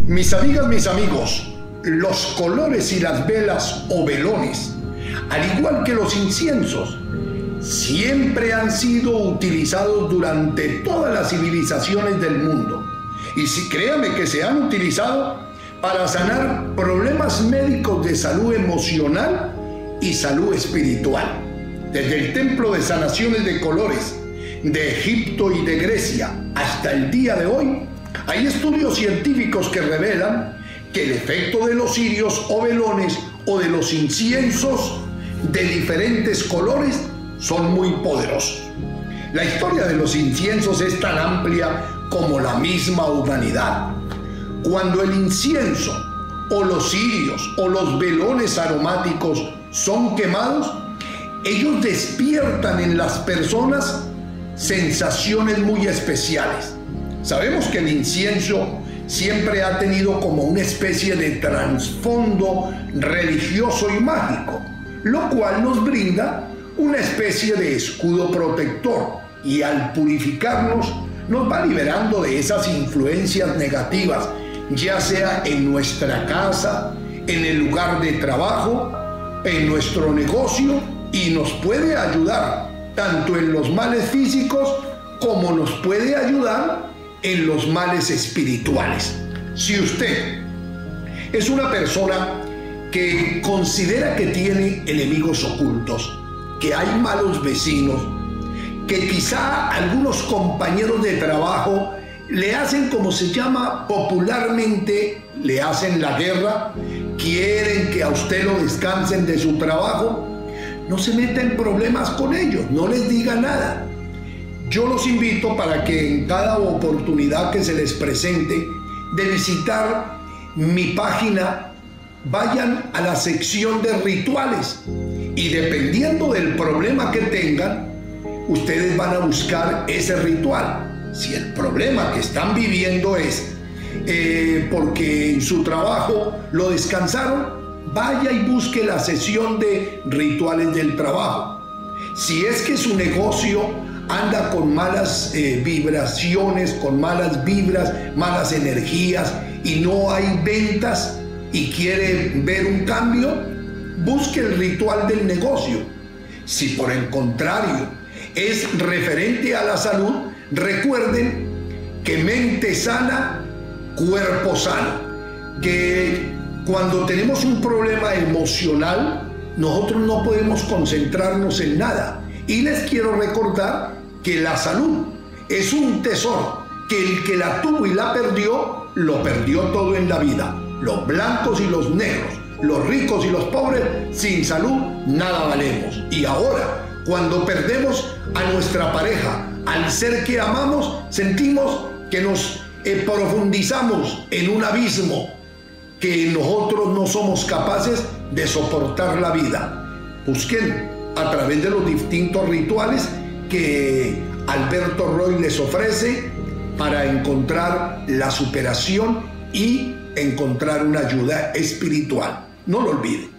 Mis amigas, mis amigos, los colores y las velas o velones, al igual que los inciensos, siempre han sido utilizados durante todas las civilizaciones del mundo. Y si créame que se han utilizado para sanar problemas médicos de salud emocional y salud espiritual. Desde el templo de sanaciones de colores de Egipto y de Grecia hasta el día de hoy, hay estudios científicos que revelan que el efecto de los cirios o velones o de los inciensos de diferentes colores son muy poderosos. La historia de los inciensos es tan amplia como la misma humanidad. Cuando el incienso o los cirios o los velones aromáticos son quemados, ellos despiertan en las personas sensaciones muy especiales. Sabemos que el incienso siempre ha tenido como una especie de trasfondo religioso y mágico, lo cual nos brinda una especie de escudo protector, y al purificarnos nos va liberando de esas influencias negativas, ya sea en nuestra casa, en el lugar de trabajo, en nuestro negocio, y nos puede ayudar tanto en los males físicos como nos puede ayudar en los males espirituales. Si usted es una persona que considera que tiene enemigos ocultos, que hay malos vecinos, que quizá algunos compañeros de trabajo le hacen, como se llama popularmente, le hacen la guerra, quieren que a usted lo descansen de su trabajo, no se meta en problemas con ellos, no les diga nada. Yo los invito para que en cada oportunidad que se les presente de visitar mi página, vayan a la sección de rituales, y dependiendo del problema que tengan, ustedes van a buscar ese ritual. Si el problema que están viviendo es porque en su trabajo lo descansaron, vaya y busque la sesión de rituales del trabajo. Si es que su negocio anda con malas vibraciones, con malas vibras, malas energías, y no hay ventas y quiere ver un cambio, busque el ritual del negocio. Si por el contrario es referente a la salud, recuerden que mente sana, cuerpo sano. Que cuando tenemos un problema emocional, nosotros no podemos concentrarnos en nada. Y les quiero recordar que la salud es un tesoro, que el que la tuvo y la perdió, lo perdió todo en la vida. Los blancos y los negros, los ricos y los pobres, sin salud nada valemos. Y ahora, cuando perdemos a nuestra pareja, al ser que amamos, sentimos que nos profundizamos en un abismo, que nosotros no somos capaces de soportar la vida. Busquen a través de los distintos rituales que Alberto Roy les ofrece para encontrar la superación y encontrar una ayuda espiritual. No lo olviden.